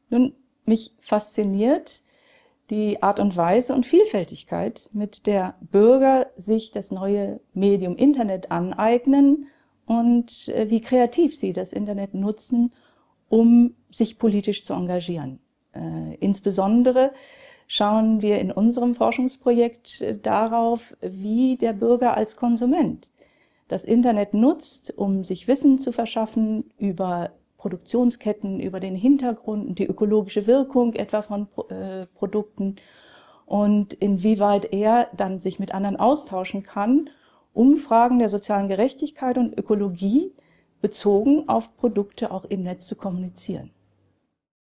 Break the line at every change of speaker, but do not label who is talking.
Nun, mich fasziniert die Art und Weise und Vielfältigkeit, mit der Bürger sich das neue Medium Internet aneignen und wie kreativ sie das Internet nutzen, um sich politisch zu engagieren. Insbesondere schauen wir in unserem Forschungsprojekt darauf, wie der Bürger als Konsument das Internet nutzt, um sich Wissen zu verschaffen über Produktionsketten, über den Hintergrund, die ökologische Wirkung etwa von Produkten und inwieweit er dann sich mit anderen austauschen kann, um Fragen der sozialen Gerechtigkeit und Ökologie bezogen auf Produkte auch im Netz zu kommunizieren.